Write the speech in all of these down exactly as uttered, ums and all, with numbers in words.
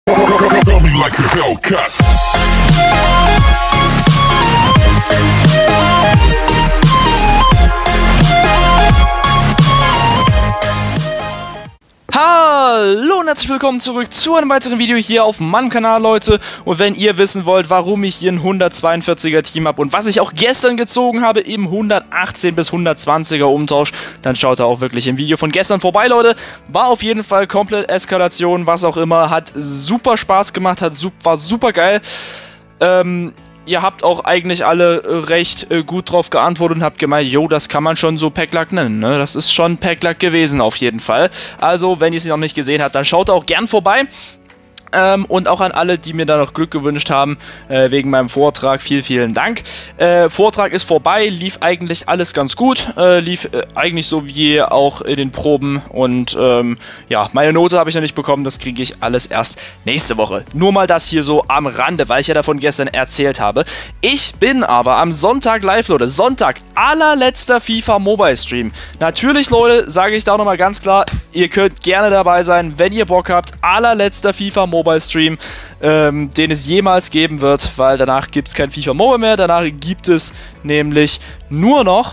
Tell me like a Hellcat. Hallo und herzlich willkommen zurück zu einem weiteren Video hier auf meinem Kanal, Leute. Und wenn ihr wissen wollt, warum ich hier ein hundertzweiundvierziger Team habe und was ich auch gestern gezogen habe im hundertachtzehn bis hundertzwanziger Umtausch, dann schaut da auch wirklich im Video von gestern vorbei, Leute. War auf jeden Fall komplett Eskalation, was auch immer. Hat super Spaß gemacht, hat, war super geil. Ähm... Ihr habt auch eigentlich alle recht äh, gut drauf geantwortet und habt gemeint, jo, das kann man schon so Packlack nennen, ne? Das ist schon Packlack gewesen auf jeden Fall. Also, wenn ihr es noch nicht gesehen habt, dann schaut auch gern vorbei. Ähm, und auch an alle, die mir da noch Glück gewünscht haben, äh, wegen meinem Vortrag, vielen, vielen Dank. Äh, Vortrag ist vorbei, lief eigentlich alles ganz gut, äh, lief äh, eigentlich so wie auch in den Proben und ähm, ja, meine Note habe ich noch nicht bekommen, das kriege ich alles erst nächste Woche. Nur mal das hier so am Rande, weil ich ja davon gestern erzählt habe. Ich bin aber am Sonntag live, Leute, Sonntag, allerletzter FIFA Mobile Stream. Natürlich, Leute, sage ich da nochmal ganz klar, ihr könnt gerne dabei sein, wenn ihr Bock habt, allerletzter FIFA Mobile Mobile Stream, ähm, den es jemals geben wird, weil danach gibt es kein FIFA Mobile mehr, danach gibt es nämlich nur noch,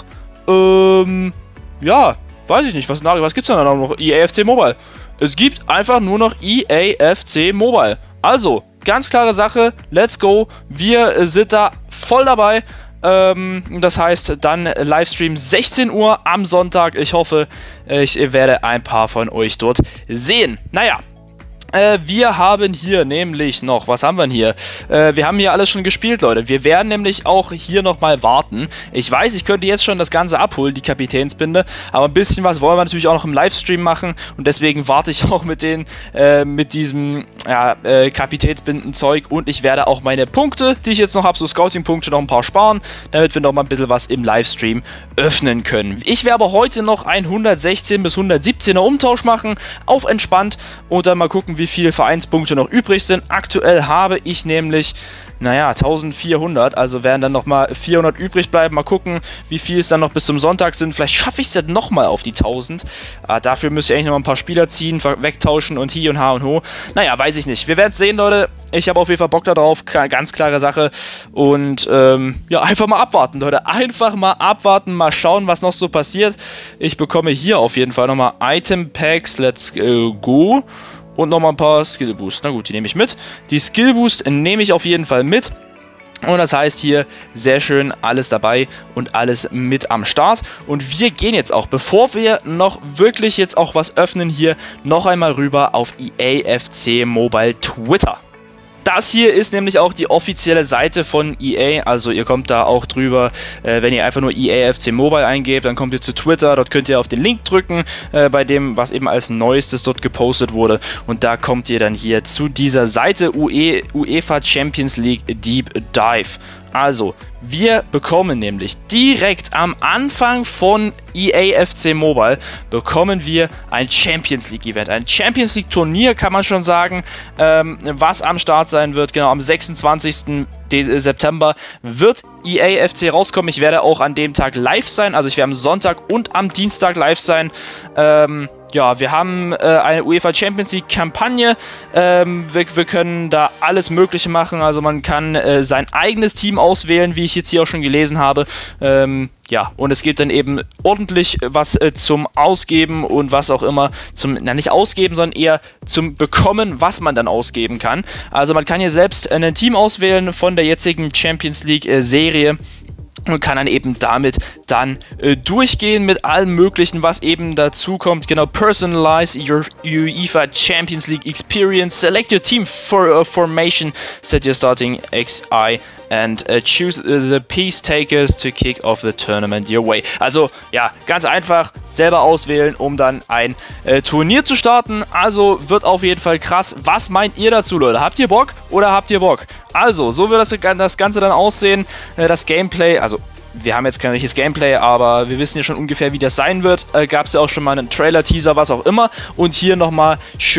ähm, ja, weiß ich nicht, was, was gibt es denn dann noch? E A F C Mobile. Es gibt einfach nur noch E A F C Mobile. Also, ganz klare Sache, let's go, wir sind da voll dabei. Ähm, das heißt, dann Livestream sechzehn Uhr am Sonntag. Ich hoffe, ich werde ein paar von euch dort sehen. Naja. Äh, wir haben hier nämlich noch, was haben wir denn hier? Äh, wir haben hier alles schon gespielt, Leute. Wir werden nämlich auch hier nochmal warten. Ich weiß, ich könnte jetzt schon das Ganze abholen, die Kapitänsbinde, aber ein bisschen was wollen wir natürlich auch noch im Livestream machen und deswegen warte ich auch mit den, äh, mit diesem, ja, äh, Kapitänsbinden-Zeug und ich werde auch meine Punkte, die ich jetzt noch habe, so Scouting-Punkte, noch ein paar sparen, damit wir noch mal ein bisschen was im Livestream öffnen können. Ich werde aber heute noch ein hundertsechzehn bis hundertsiebzehner Umtausch machen, auf entspannt und dann mal gucken, wie viele Vereinspunkte noch übrig sind. Aktuell habe ich nämlich, naja, eintausendvierhundert, also werden dann nochmal vierhundert übrig bleiben. Mal gucken, wie viel es dann noch bis zum Sonntag sind. Vielleicht schaffe ich es dann nochmal auf die tausend. Ah, dafür müsste ich eigentlich noch ein paar Spieler ziehen, wegtauschen und hi und ha und ho. Naja, weiß ich nicht. Wir werden es sehen, Leute. Ich habe auf jeden Fall Bock darauf. Ganz klare Sache. Und ähm, ja, einfach mal abwarten, Leute. Einfach mal abwarten, mal schauen, was noch so passiert. Ich bekomme hier auf jeden Fall nochmal Item Packs. Let's go. Und nochmal ein paar Skill Boost. Na gut, die nehme ich mit. Die Skill Boost nehme ich auf jeden Fall mit. Und das heißt hier, sehr schön alles dabei und alles mit am Start. Und wir gehen jetzt auch, bevor wir noch wirklich jetzt auch was öffnen hier, noch einmal rüber auf E A F C Mobile Twitter. Das hier ist nämlich auch die offizielle Seite von E A, also ihr kommt da auch drüber, äh, wenn ihr einfach nur E A F C Mobile eingebt, dann kommt ihr zu Twitter, dort könnt ihr auf den Link drücken, äh, bei dem, was eben als Neuestes dort gepostet wurde und da kommt ihr dann hier zu dieser Seite UE, UEFA Champions League Deep Dive. Also, wir bekommen nämlich direkt am Anfang von E A F C Mobile bekommen wir ein Champions League Event. Ein Champions League Turnier kann man schon sagen, ähm, was am Start sein wird. Genau, am sechsundzwanzigsten September wird E A F C rauskommen. Ich werde auch an dem Tag live sein, also ich werde am Sonntag und am Dienstag live sein. Ähm... Ja, wir haben äh, eine UEFA Champions League Kampagne, ähm, wir, wir können da alles Mögliche machen, also man kann äh, sein eigenes Team auswählen, wie ich jetzt hier auch schon gelesen habe, ähm, ja, und es gibt dann eben ordentlich was äh, zum Ausgeben und was auch immer, zum, na nicht ausgeben, sondern eher zum Bekommen, was man dann ausgeben kann. Also man kann hier selbst ein Team auswählen von der jetzigen Champions League äh, Serie. Und kann dann eben damit dann äh, durchgehen mit allem Möglichen, was eben dazu kommt. Genau, personalize your UEFA Champions League experience, select your team for uh, formation, set your starting X I and uh, choose the peace takers to kick off the tournament your way. Also ja, ganz einfach selber auswählen, um dann ein äh, Turnier zu starten. Also wird auf jeden Fall krass. Was meint ihr dazu, Leute? Habt ihr Bock oder habt ihr Bock? Also, so wird das, das Ganze dann aussehen. Äh, das Gameplay, also wir haben jetzt kein richtiges Gameplay, aber wir wissen ja schon ungefähr, wie das sein wird. Äh, Gab es ja auch schon mal einen Trailer, Teaser, was auch immer. Und hier nochmal schön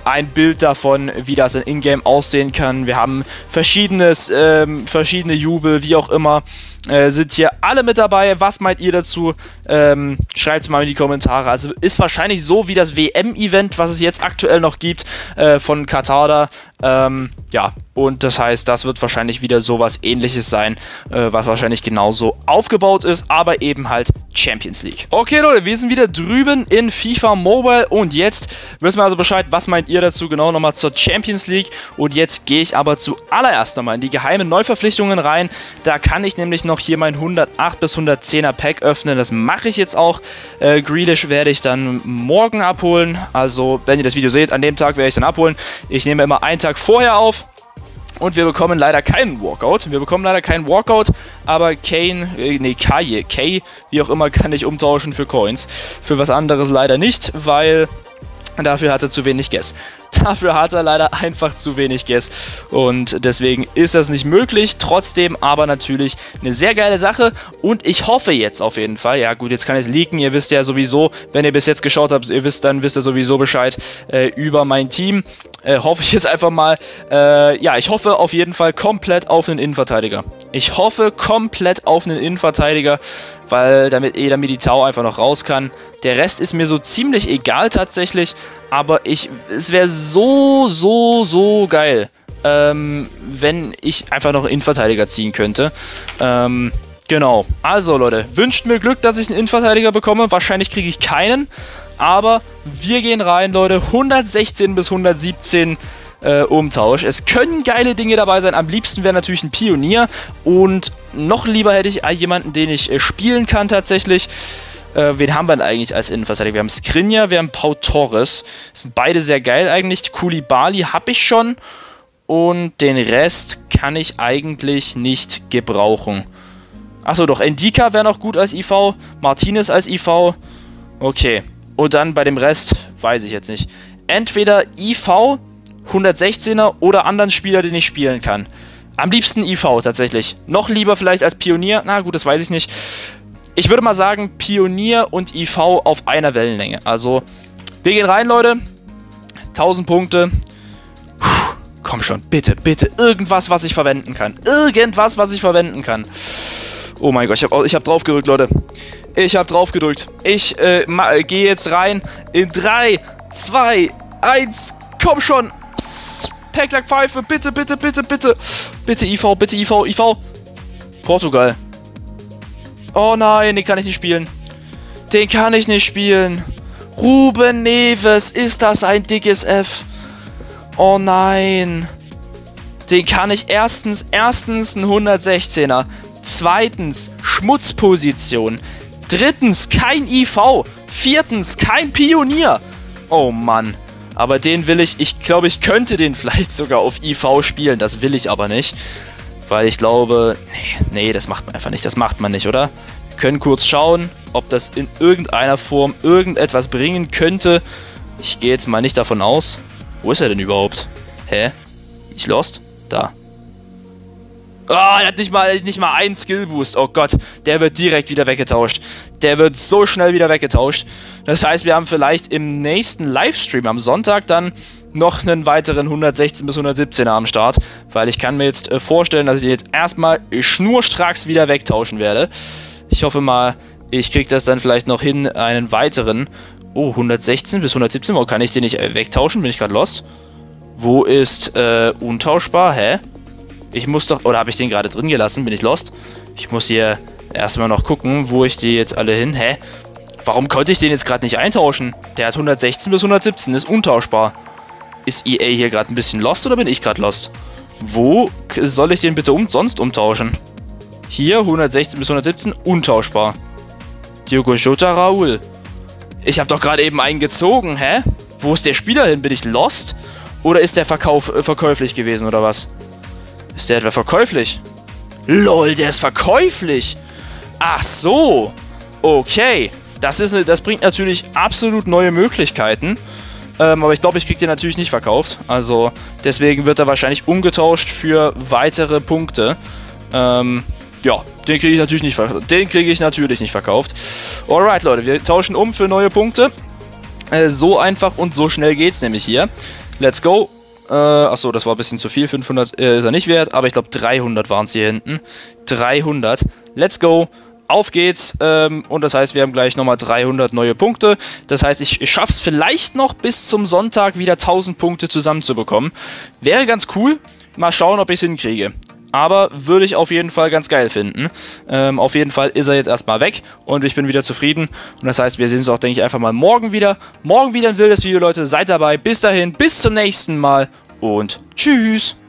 ein Bild davon, wie das in Ingame aussehen kann. Wir haben verschiedenes, ähm, verschiedene Jubel, wie auch immer. Äh, sind hier alle mit dabei. Was meint ihr dazu? Ähm, schreibt es mal in die Kommentare. Also ist wahrscheinlich so wie das W M-Event, was es jetzt aktuell noch gibt, äh, von Katar da. Ähm, ja, und das heißt, das wird wahrscheinlich wieder sowas Ähnliches sein, äh, was wahrscheinlich genauso aufgebaut ist, aber eben halt Champions League. Okay, Leute, wir sind wieder drüben in FIFA Mobile und jetzt wissen wir also Bescheid, was meint ihr dazu? Genau nochmal zur Champions League. Und jetzt gehe ich aber zuallererst nochmal in die geheimen Neuverpflichtungen rein. Da kann ich nämlich noch hier mein hundertacht bis hundertzehner Pack öffnen. Das mache ich jetzt auch. Äh, Grealish werde ich dann morgen abholen. Also, wenn ihr das Video seht, an dem Tag werde ich dann abholen. Ich nehme immer einen Tag vorher auf. Und wir bekommen leider keinen Walkout. Wir bekommen leider keinen Walkout, aber Kane, äh, nee, Kaye, Kay, wie auch immer, kann ich umtauschen für Coins. Für was anderes leider nicht, weil dafür hat er zu wenig Guess. Dafür hat er leider einfach zu wenig Guess und deswegen ist das nicht möglich. Trotzdem aber natürlich eine sehr geile Sache und ich hoffe jetzt auf jeden Fall, ja gut, jetzt kann es leaken, ihr wisst ja sowieso, wenn ihr bis jetzt geschaut habt, ihr wisst, dann wisst ihr sowieso Bescheid äh, über mein Team. Äh, hoffe ich jetzt einfach mal, äh, ja, ich hoffe auf jeden Fall komplett auf einen Innenverteidiger. Ich hoffe komplett auf einen Innenverteidiger, weil damit Eder Militao einfach noch raus kann. Der Rest ist mir so ziemlich egal tatsächlich, aber ich, es wäre so, so, so geil, ähm, wenn ich einfach noch einen Innenverteidiger ziehen könnte. Ähm, genau. Also Leute, wünscht mir Glück, dass ich einen Innenverteidiger bekomme. Wahrscheinlich kriege ich keinen, aber wir gehen rein, Leute. hundertsechzehn bis hundertsiebzehn äh, Umtausch. Es können geile Dinge dabei sein. Am liebsten wäre natürlich ein Pionier und noch lieber hätte ich jemanden, den ich äh, spielen kann tatsächlich. Äh, wen haben wir denn eigentlich als Innenverteidiger? Wir haben Skriniar, wir haben Pau Torres. Sind beide sehr geil eigentlich. Koulibaly habe ich schon. Und den Rest kann ich eigentlich nicht gebrauchen. Achso, doch, Endika wäre noch gut als I V. Martinez als I V. Okay. Und dann bei dem Rest, weiß ich jetzt nicht. Entweder I V, hundertsechzehner oder anderen Spieler, den ich spielen kann. Am liebsten I V tatsächlich. Noch lieber vielleicht als Pionier. Na gut, das weiß ich nicht. Ich würde mal sagen, Pionier und I V auf einer Wellenlänge. Also, wir gehen rein, Leute. tausend Punkte. Puh, komm schon, bitte, bitte. Irgendwas, was ich verwenden kann. Irgendwas, was ich verwenden kann. Oh mein Gott, ich habe ich hab drauf gedrückt, Leute. Ich habe drauf gedrückt. Ich äh, gehe jetzt rein in drei, zwei, eins. Komm schon. Packlack Pfeife, bitte, bitte, bitte, bitte. Bitte I V, bitte I V, I V. Portugal. Oh nein, den kann ich nicht spielen. Den kann ich nicht spielen. Ruben Neves, ist das ein dickes F? Oh nein. Den kann ich erstens, erstens ein hundertsechzehner. Zweitens, Schmutzposition. Drittens, kein I V. Viertens, kein Pionier. Oh Mann. Aber den will ich, ich glaube, ich könnte den vielleicht sogar auf I V spielen. Das will ich aber nicht. Weil ich glaube, nee, nee, das macht man einfach nicht. Das macht man nicht, oder? Wir können kurz schauen, ob das in irgendeiner Form irgendetwas bringen könnte. Ich gehe jetzt mal nicht davon aus. Wo ist er denn überhaupt? Hä? Ich lost? Da. Oh, er hat nicht mal, nicht mal einen Skillboost. Oh Gott, der wird direkt wieder weggetauscht. Der wird so schnell wieder weggetauscht. Das heißt, wir haben vielleicht im nächsten Livestream am Sonntag dann noch einen weiteren hundertsechzehn bis hundertsiebzehner am Start. Weil ich kann mir jetzt äh, vorstellen, dass ich jetzt erstmal schnurstracks wieder wegtauschen werde. Ich hoffe mal, ich kriege das dann vielleicht noch hin, einen weiteren. Oh, hundertsechzehn bis hundertsiebzehn. Warum kann ich den nicht äh, wegtauschen? Bin ich gerade lost? Wo ist äh, untauschbar? Hä? Ich muss doch... Oder habe ich den gerade drin gelassen? Bin ich lost? Ich muss hier erstmal noch gucken, wo ich die jetzt alle hin... Hä? Warum konnte ich den jetzt gerade nicht eintauschen? Der hat hundertsechzehn bis hundertsiebzehn, ist untauschbar. Ist E A hier gerade ein bisschen lost oder bin ich gerade lost? Wo soll ich den bitte um sonst umtauschen? Hier, hundertsechzehn bis hundertsiebzehn, untauschbar. Diogo Jota, Raul. Ich habe doch gerade eben einen gezogen, hä? Wo ist der Spieler hin? Bin ich lost? Oder ist der Verkauf, äh, verkäuflich gewesen, oder was? Ist der etwa verkäuflich? Lol, der ist verkäuflich! Ach so! Okay. Das, ist, das bringt natürlich absolut neue Möglichkeiten. Ähm, aber ich glaube, ich kriege den natürlich nicht verkauft. Also, deswegen wird er wahrscheinlich umgetauscht für weitere Punkte. Ähm, ja, den kriege ich natürlich nicht verkauft. Den kriege ich natürlich nicht verkauft. Alright, Leute, wir tauschen um für neue Punkte. Äh, so einfach und so schnell geht's nämlich hier. Let's go. Äh, achso, das war ein bisschen zu viel. fünfhundert äh, ist er nicht wert, aber ich glaube dreihundert waren es hier hinten. dreihundert. Let's go. Auf geht's. Ähm, und das heißt, wir haben gleich nochmal dreihundert neue Punkte. Das heißt, ich, ich schaffe es vielleicht noch bis zum Sonntag wieder tausend Punkte zusammenzubekommen. Wäre ganz cool. Mal schauen, ob ich es hinkriege. Aber würde ich auf jeden Fall ganz geil finden. Ähm, auf jeden Fall ist er jetzt erstmal weg und ich bin wieder zufrieden. Und das heißt, wir sehen uns auch, denke ich, einfach mal morgen wieder. Morgen wieder ein wildes Video, Leute. Seid dabei. Bis dahin, bis zum nächsten Mal und tschüss.